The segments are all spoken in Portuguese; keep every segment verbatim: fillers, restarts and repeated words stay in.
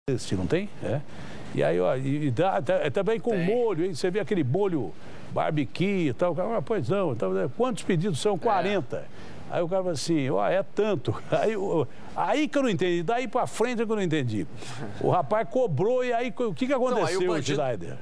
Este, não tem? É. E aí, ó, e dá, tá, também com tem. molho, hein? Você vê aquele molho barbecue e tal. O cara, ah, pois não, então, quantos pedidos são? quarenta. É. Aí o cara fala assim, ó, é tanto. Aí, aí que eu não entendi, daí pra frente é que eu não entendi. O rapaz cobrou e aí o que que aconteceu, não, bandido... Schneider?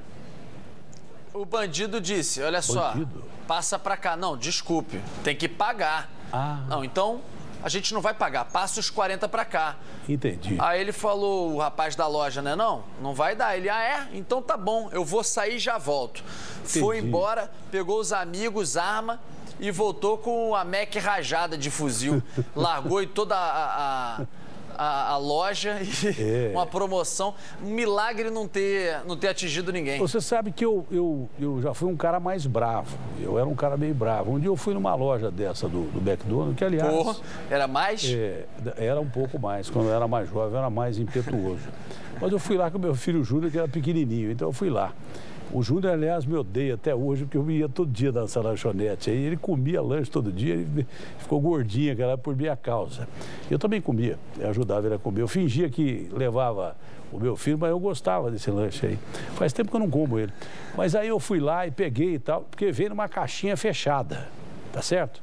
O bandido disse, olha bandido? só, passa pra cá. Não, desculpe, tem que pagar. Ah. Não, então a gente não vai pagar, passa os quarenta pra cá. Entendi. Aí ele falou, o rapaz da loja, né? Não, não vai dar. Ele, ah, é? Então tá bom, eu vou sair e já volto. Entendi. Foi embora, pegou os amigos, arma e voltou com a Mac rajada de fuzil. Largou e toda a... a... A, a loja e é. uma promoção. Um milagre não ter, não ter atingido ninguém. Você sabe que eu, eu, eu já fui um cara mais bravo. Eu era um cara meio bravo. Um dia eu fui numa loja dessa do, do McDonald's, que aliás... Porra, era mais? É, era um pouco mais. Quando eu era mais jovem, eu era mais impetuoso. Mas eu fui lá com meu filho Júnior, que era pequenininho. Então eu fui lá. O Júnior, aliás, me odeia até hoje, porque eu ia todo dia nessa lanchonete. Aí ele comia lanche todo dia, ele ficou gordinho, aquela por minha causa. Eu também comia, eu ajudava ele a comer. Eu fingia que levava o meu filho, mas eu gostava desse lanche aí. Faz tempo que eu não como ele. Mas aí eu fui lá e peguei e tal, porque veio numa caixinha fechada, tá certo?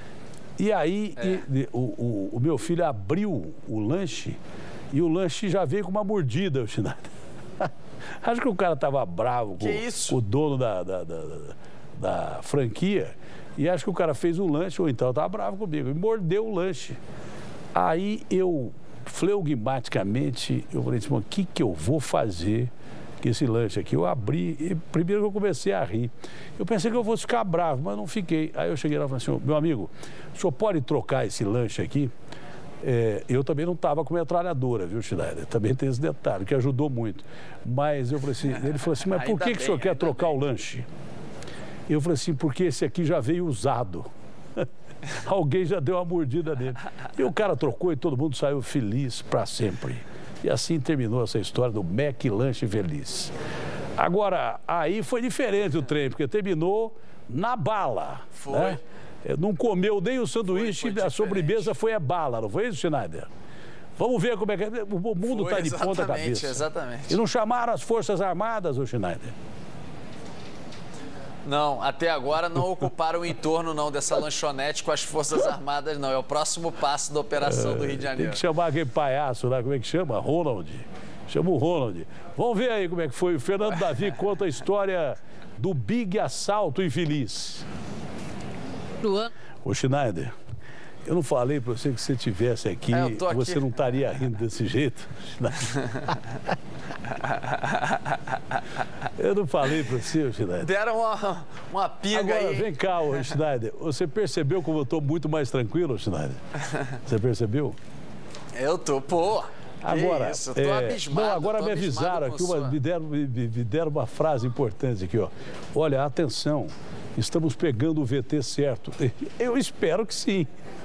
E aí é. e, o, o, o meu filho abriu o lanche e o lanche já veio com uma mordida, o Schneider. Acho que o cara estava bravo com, com o dono da, da, da, da franquia e acho que o cara fez o lanche, ou então estava bravo comigo, e mordeu o lanche. Aí eu, fleugmaticamente, eu falei assim, o que, que eu vou fazer com esse lanche aqui? Eu abri, e primeiro eu comecei a rir. Eu pensei que eu fosse ficar bravo, mas não fiquei. Aí eu cheguei lá e falei assim, meu amigo, o senhor pode trocar esse lanche aqui? É, eu também não estava com metralhadora, viu, Schneider? Também tem esse detalhe, que ajudou muito. Mas eu falei assim, ele falou assim, mas por que, bem, que o senhor quer trocar bem. o lanche? Eu falei assim, porque esse aqui já veio usado. Alguém já deu uma mordida nele. E o cara trocou e todo mundo saiu feliz para sempre. E assim terminou essa história do Mac Lanche Feliz. Agora, aí foi diferente o trem, porque terminou na bala. Foi. Né? Não comeu nem o sanduíche, foi, foi a sobremesa foi a bala, não foi isso, Schneider? Vamos ver como é que é. O mundo está de ponta cabeça. Exatamente. E não chamaram as Forças Armadas, o Schneider? Não, até agora não ocuparam o entorno não dessa lanchonete com as Forças Armadas, não. É o próximo passo da operação é, do Rio de Janeiro. Tem que chamar aquele palhaço lá, como é que chama? Ronald. Chama o Ronald. Vamos ver aí como é que foi. O Fernando Davi conta a história do Big Assalto Infeliz. Ô, Schneider, eu não falei para você que se você estivesse aqui, é, aqui, você não estaria rindo desse jeito? Eu não falei para você, Schneider. Deram uma, uma pinga Agora, aí. Vem cá, ô, Schneider, você percebeu como eu estou muito mais tranquilo, Schneider? Você percebeu? Eu tô, pô. Agora, isso, eu tô é, abismado, não, agora tô me avisaram aqui, uma, me, deram, me, me deram uma frase importante aqui, ó. Olha, atenção, estamos pegando o V T certo. Eu espero que sim.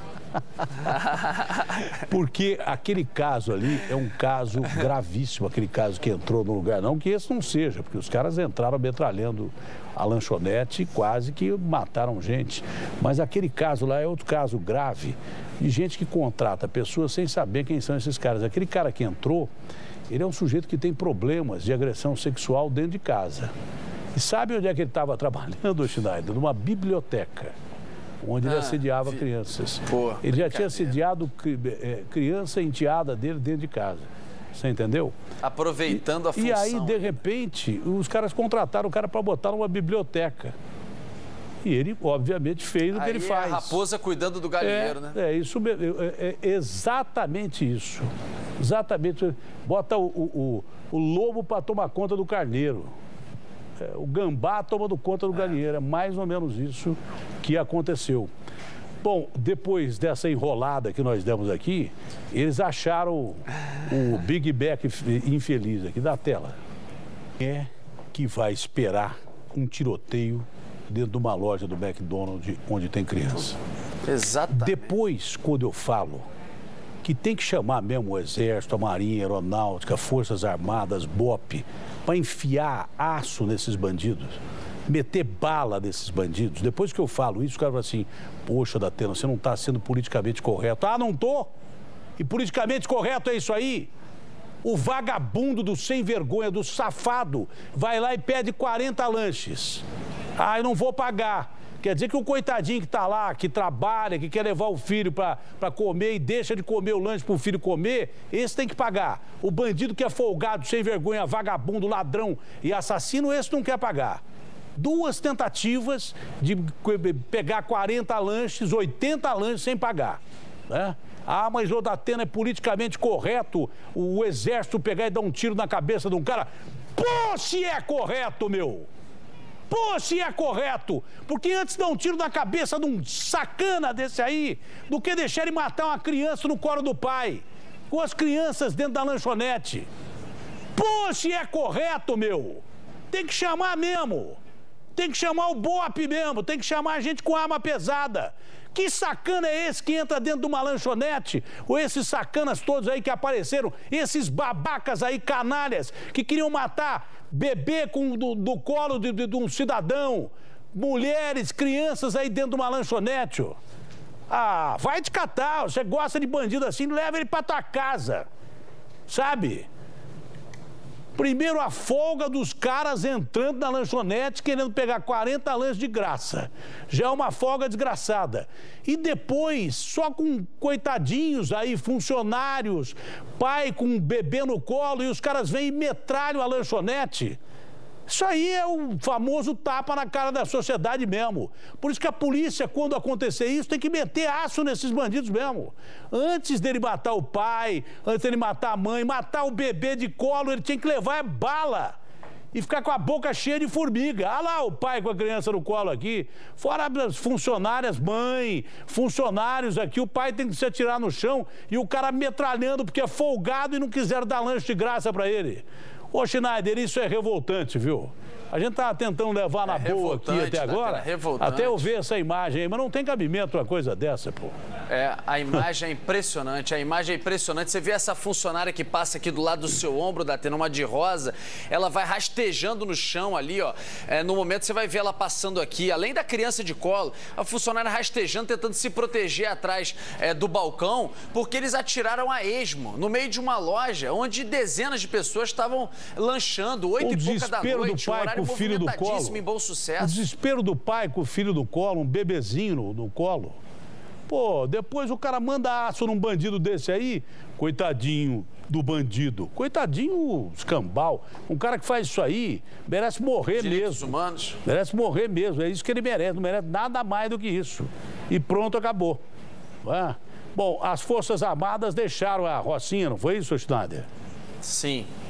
Porque aquele caso ali é um caso gravíssimo, aquele caso que entrou no lugar, não que esse não seja, porque os caras entraram metralhando a lanchonete e quase que mataram gente. Mas aquele caso lá é outro caso grave de gente que contrata pessoas sem saber quem são esses caras. Aquele cara que entrou, ele é um sujeito que tem problemas de agressão sexual dentro de casa. E sabe onde é que ele estava trabalhando, Schneider? Numa biblioteca, onde ah, ele assediava vi... crianças. Pô, ele já tinha assediado criança enteada dele dentro de casa. Você entendeu? Aproveitando e, a função. E aí, de repente, os caras contrataram o cara para botar numa biblioteca. E ele, obviamente, fez o que aí ele faz. É a raposa cuidando do galinheiro, é, né? É, isso, é, é exatamente isso. Exatamente. Bota o, o, o lobo para tomar conta do carneiro. É, o gambá tomando conta do galinheiro. É mais ou menos isso que aconteceu. Bom, depois dessa enrolada que nós demos aqui, eles acharam o Big Mac infeliz aqui da tela. Quem é que vai esperar um tiroteio dentro de uma loja do McDonald's onde tem criança? Exatamente. Depois, quando eu falo que tem que chamar mesmo o Exército, a Marinha, a Aeronáutica, Forças Armadas, B O P, para enfiar aço nesses bandidos, meter bala nesses bandidos. Depois que eu falo isso, o cara fala assim, poxa, Datena, você não está sendo politicamente correto. Ah, não tô? E politicamente correto é isso aí? O vagabundo do sem vergonha, do safado, vai lá e pede quarenta lanches. Ah, eu não vou pagar. Quer dizer que o coitadinho que está lá, que trabalha, que quer levar o filho para comer e deixa de comer o lanche para o filho comer, esse tem que pagar. O bandido que é folgado, sem vergonha, vagabundo, ladrão e assassino, esse não quer pagar. Duas tentativas de pegar quarenta lanches, oitenta lanches sem pagar, né? Ah, mas o Datena é politicamente correto o exército pegar e dar um tiro na cabeça de um cara. Pô, se é correto, meu! Pô, se é correto! Porque antes de dar um tiro na cabeça de um sacana desse aí, do que deixar ele matar uma criança no colo do pai, com as crianças dentro da lanchonete. Pô, se é correto, meu! Tem que chamar mesmo! Tem que chamar o BOPE mesmo, tem que chamar a gente com arma pesada. Que sacana é esse que entra dentro de uma lanchonete? Ou esses sacanas todos aí que apareceram, esses babacas aí, canalhas, que queriam matar bebê com, do, do colo de, de, de um cidadão, mulheres, crianças aí dentro de uma lanchonete. Ó. Ah, vai te catar, você gosta de bandido assim, leva ele pra tua casa, sabe? Primeiro a folga dos caras entrando na lanchonete querendo pegar quarenta lanches de graça. Já é uma folga desgraçada. E depois, só com coitadinhos aí, funcionários, pai com um bebê no colo e os caras vêm e metralham a lanchonete. Isso aí é o famoso tapa na cara da sociedade mesmo. Por isso que a polícia, quando acontecer isso, tem que meter aço nesses bandidos mesmo. Antes dele matar o pai, antes dele matar a mãe, matar o bebê de colo, ele tinha que levar bala e ficar com a boca cheia de formiga. Olha lá o pai com a criança no colo aqui. Fora as funcionárias, mãe, funcionários aqui, o pai tem que se atirar no chão e o cara metralhando porque é folgado e não quiseram dar lanche de graça para ele. Ô, Schneider, isso é revoltante, viu? A gente tá tentando levar na é boa aqui até agora, até eu ver essa imagem aí, mas não tem cabimento uma coisa dessa, pô. É, a imagem é impressionante, a imagem é impressionante. Você vê essa funcionária que passa aqui do lado do seu ombro, Datena, uma de rosa, ela vai rastejando no chão ali, ó. É, no momento você vai ver ela passando aqui, além da criança de colo, a funcionária rastejando, tentando se proteger atrás é, do balcão, porque eles atiraram a esmo, no meio de uma loja, onde dezenas de pessoas estavam lanchando, oito e pouca da noite, do pai um horário com o filho do colo. Em Bom Sucesso. O desespero do pai com o filho do colo, um bebezinho no, no colo. Pô, depois o cara manda aço num bandido desse aí, coitadinho do bandido, coitadinho escambau, um cara que faz isso aí merece morrer Direitos mesmo. humanos. Merece morrer mesmo, é isso que ele merece, não merece nada mais do que isso. E pronto, acabou. Ah. Bom, as Forças Armadas deixaram a Rocinha, não foi isso, Schneider? Sim.